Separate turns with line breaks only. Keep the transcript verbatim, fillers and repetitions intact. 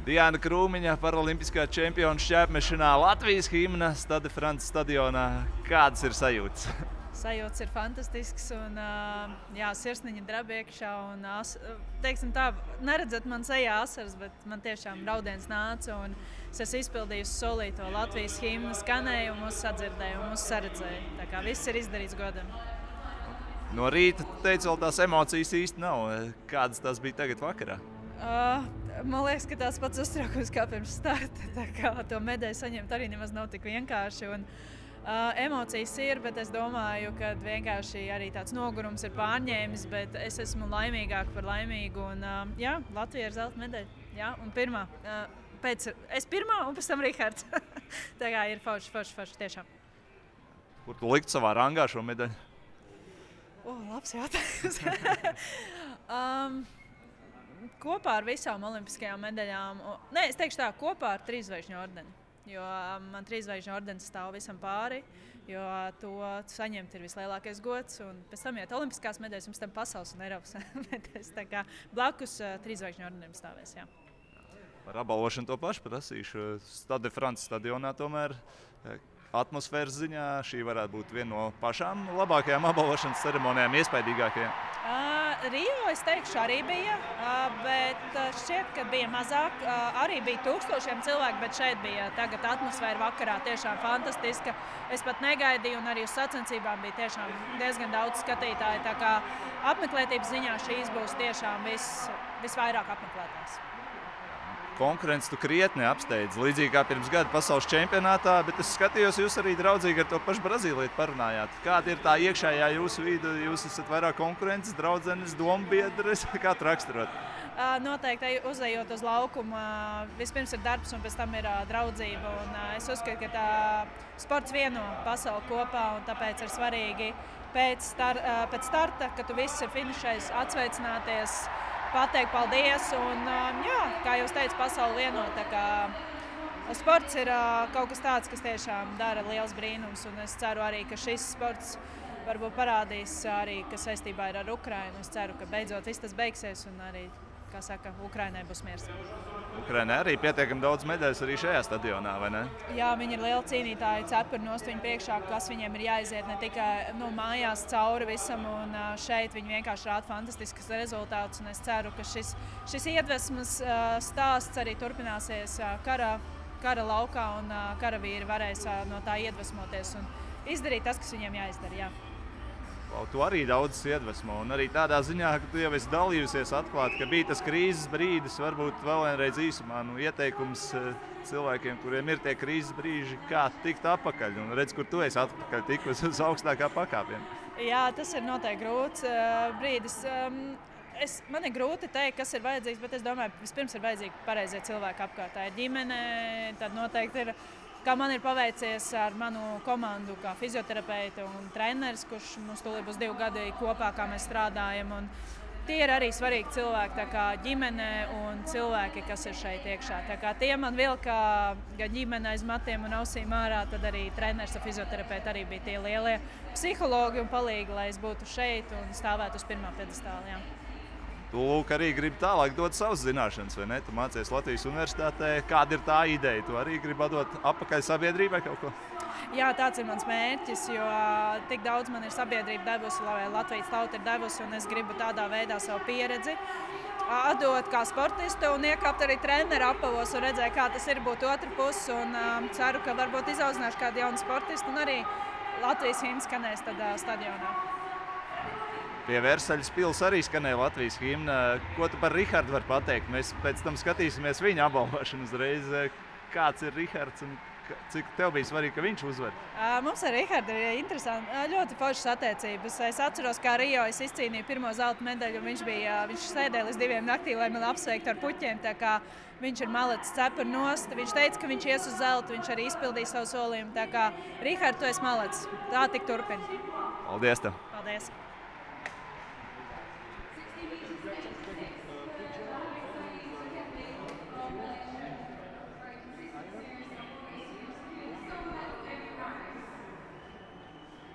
Diana Krūmiņa, paralimpiskā čempiona šķērsmešanā, Latvijas himna Stade France stadionā. Kādas ir sajūtas?
Sajūtas ir fantastisks un jā, sirsniņa drab iekšā. Un, teiksim tā, neredzat man sejā asaras, bet man tiešām raudiens nāca. Un es esmu izpildījusi solīto Latvijas himnu, skanēju un mūs sadzirdēju un mūs saredzēju. Tā kā viss ir izdarīts godam.
No rīta teicu, vēl tās emocijas īsti nav. Kādas tās bija tagad vakarā?
Uh, man liekas, ka tās pats uztraukums kā pirms starta. Tā kā to medaļu saņemt arī nemaz nav tik vienkārši. Un, uh, emocijas ir, bet es domāju, ka vienkārši arī tāds nogurums ir pārņēmis, bet es esmu laimīgāka par laimīgu. Un, uh, jā, Latvija ir zelta medaļa. Jā, un pirmā. Uh, pēc, es pirmā un pēc tam Rihards. Tā kā ir forši, forši, forši tiešām.
Kur tu likt savā rangā šo medaļu?
O, labs jautājums. um, Kopā ar visām olimpiskajām medaļām, nē, es teikšu tā, kopā ar trīszvaigžņu ordeni. Jo man trīszvaigžņu ordenis stāv visam pāri, jo to saņemt ir vislielākais gods. Un pēc tam iet olimpiskās medaļas, un pēc tam pasaules un Eiropas medaļas. Tā kā blakus trīszvaigžņu ordenim stāvēs, jā.
Par apbalvošanu to pašu prasīšu. Stade France stadionā tomēr atmosfēras ziņā šī varētu būt viena no pašām labākajām apbalvošanas ceremonijām, iespaidīgākajām.
Uh, Rio, es teikšu, arī bija, uh, bet šķiet, ka bija mazāk. Uh, arī bija tūkstošiem cilvēku, bet šeit bija tagad atmosfēra vakarā tiešām fantastiska. Es pat negaidīju, un arī uz sacensībām bija tiešām diezgan daudz skatītāju. Tā kā apmeklētības ziņā šīs būs tiešām vis, visvairāk apmeklētājs.
Konkurence tu krietni apsteidz, līdzīgi kā pirms gada pasaules čempionātā, bet es skatījos, jūs arī draudzīgi ar to pašu Brazīlietu parunājāt. Kāda ir tā iekšējā jūsu vide? Jūs esat vairāk konkurences, draudzenes, dombiedres? Kā tu raksturot?
Noteikti uzejot uz laukumu, vispirms ir darbs un pēc tam ir draudzība. Un es uzskatu, ka tā sports vieno pasauli kopā, un tāpēc ir svarīgi pēc, star, pēc starta, kad tu viss ir finišējis, atsveicināties, pateikt paldies. Un, jā, kā jūs teicat, pasauli vieno. Tā kā sports ir kaut kas tāds, kas tiešām dara liels brīnums. Un es ceru arī, ka šis sports varbūt parādīs arī, kas saistībā ir ar Ukrainu. Es ceru, ka beidzot viss tas beigsies un arī, kā saka, Ukrainai būs miers.
Ukrainai arī pietiekami daudz medaļas arī šajā stadionā, vai ne?
Jā, viņi ir lieli cīnītāji, cepuri nost viņu priekšā, kas viņiem ir jāiziet ne tikai nu, mājās cauri visam, un šeit viņi vienkārši rāda fantastiskas rezultātus. Un es ceru, ka šis, šis iedvesmas stāsts arī turpināsies kara, kara laukā, un karavīri varēs no tā iedvesmoties un izdarīt tas, kas viņiem jāizdara. Jā.
Tu arī daudz iedvesmo, un arī tādā ziņā, ka tu jau esi dalījusies atklāti, ka bija tas krīzes brīdis, varbūt vēl vienreiz īsumā nu, ieteikums cilvēkiem, kuriem ir tie krīzes brīži, kā tikt atpakaļ, un redz, kur tu esi atpakaļ tikus uz augstākā pakāpiena.
Jā, tas ir noteikti grūts brīdis. Es, man ir grūti teikt, kas ir vajadzīgs, bet es domāju, vispirms ir vajadzīgi pareizie cilvēki apkārt. Tā ir ģimene, tad noteikti ir, kā man ir paveicies ar manu komandu, kā fizioterapeite un treneris, kurš mums tūlīt būs divi gadi kopā, kā mēs strādājam. Un tie ir arī svarīgi cilvēki, tā kā ģimene un cilvēki, kas ir šeit iekšā. Tā kā tie man vilka gan ģimene aiz matiem un ausīm ārā, tad arī treneris un fizioterapeite arī bija tie lielie psihologi un palīgi, lai es būtu šeit un stāvētu uz pirmā piedestāla. Jā.
Tu lūk, arī gribi tālāk dot savas zināšanas, vai ne? Tu mācies Latvijas universitātē. Kāda ir tā ideja? Tu arī gribi dot atpakaļ sabiedrībai kaut ko?
Jā, tāds ir mans mērķis, jo tik daudz man ir sabiedrība devusi, lai Latvijas tauta ir devusi, un es gribu tādā veidā savu pieredzi atdot kā sportistu un iekāpt arī treneru apavos un redzēt, kā tas ir būt otru pusi. Un um, ceru, ka varbūt izaudzināšu kādu jaunu sportistu un arī Latvijas himna skanēs tad uh, stadionā.
Pie Versaļas pils arī skanēja Latvijas himna. Ko tu par Rihardu vari pateikt? Mēs pēc tam skatīsimies viņa apbalvošanu uzreiz. Kāds ir Rihards un cik tev bija svarīgi, ka viņš uzvar?
Mums ar Rihardu ir interesanti, ļoti foršas attiecības. Es atceros, kā Rio es izcīnīju pirmo zelta medaļu, un viņš, bija, viņš sēdēja līdz diviem naktī, lai man apsveiktu ar puķiem. Tā kā viņš ir malecis cepuri nost. Viņš teica, ka viņš ies uz zeltu, viņš arī izpildīja savu solījumu. Tā kā Rihards, tu esi malecis. Tā tik turpina.
Paldies tev!
Paldies!